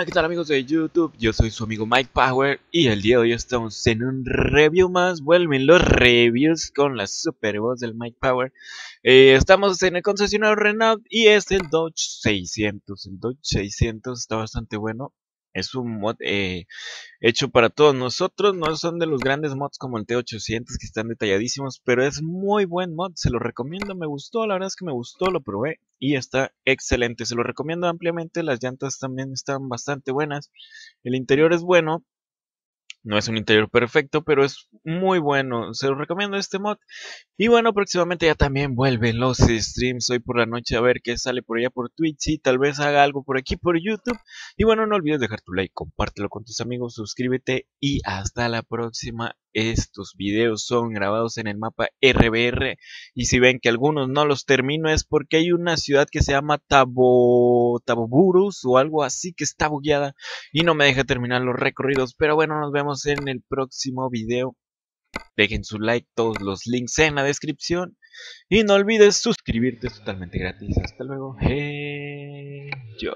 Hola, ¿qué tal amigos de YouTube? Yo soy su amigo Mike Power y el día de hoy estamos en un review más. Vuelven los reviews con la super voz del Mike Power. Estamos en el concesionario Renault y es el Dodge 600. El Dodge 600 está bastante bueno. Es un mod hecho para todos nosotros. No son de los grandes mods como el T800 que están detalladísimos, pero es muy buen mod. Se lo recomiendo, me gustó, la verdad es que me gustó, lo probé y está excelente. Se lo recomiendo ampliamente. Las llantas también están bastante buenas. El interior es bueno. No es un interior perfecto, pero es muy bueno. Se lo recomiendo este mod. Y bueno, próximamente ya también vuelven los streams hoy por la noche a ver qué sale por allá por Twitch y tal vez haga algo por aquí por YouTube. Y bueno, no olvides dejar tu like, compártelo con tus amigos, suscríbete y hasta la próxima. Estos videos son grabados en el mapa RBR y si ven que algunos no los termino es porque hay una ciudad que se llama Taboburus o algo así que está bugueada y no me deja terminar los recorridos. Pero bueno, nos vemos en el próximo video. Dejen su like, todos los links en la descripción. Y no olvides suscribirte, es totalmente gratis. Hasta luego. Hey, yo.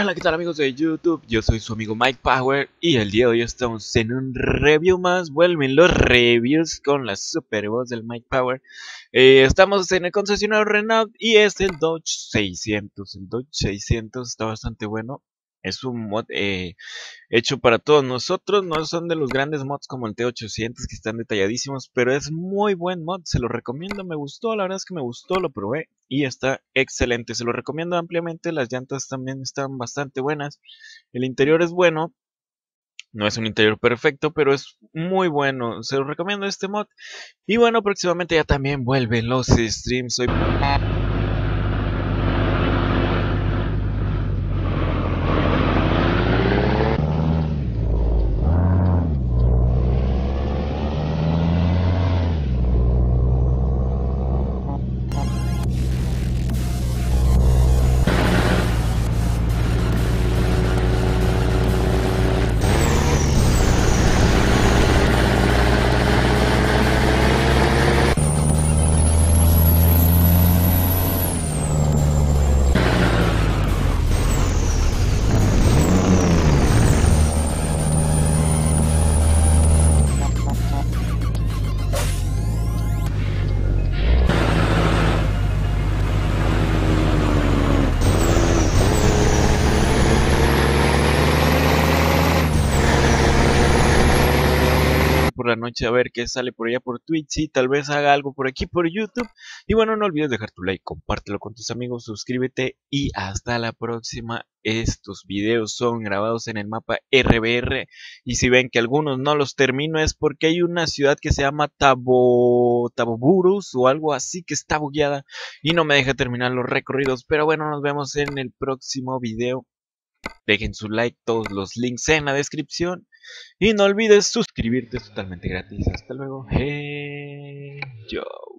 Hola, ¿qué tal amigos de YouTube? Yo soy su amigo Mike Power y el día de hoy estamos en un review más. Vuelven los reviews con la super voz del Mike Power. Estamos en el concesionario Renault y es el Dodge 600. El Dodge 600 está bastante bueno. Es un mod hecho para todos nosotros. No son de los grandes mods como el T800 que están detalladísimos, pero es muy buen mod. Se lo recomiendo, me gustó, la verdad es que me gustó, lo probé y está excelente. Se lo recomiendo ampliamente. Las llantas también están bastante buenas. El interior es bueno. No es un interior perfecto, pero es muy bueno. Se lo recomiendo este mod. Y bueno, próximamente ya también vuelven los streams. Hoy por la noche a ver qué sale por allá por Twitch y tal vez haga algo por aquí por YouTube. Y bueno, no olvides dejar tu like, compártelo con tus amigos, suscríbete y hasta la próxima. Estos videos son grabados en el mapa RBR y si ven que algunos no los termino es porque hay una ciudad que se llama Taboburus o algo así que está bugueada y no me deja terminar los recorridos. Pero bueno, nos vemos en el próximo video. Dejen su like, todos los links en la descripción. Y no olvides suscribirte, es totalmente gratis. Hasta luego. Hey, yo.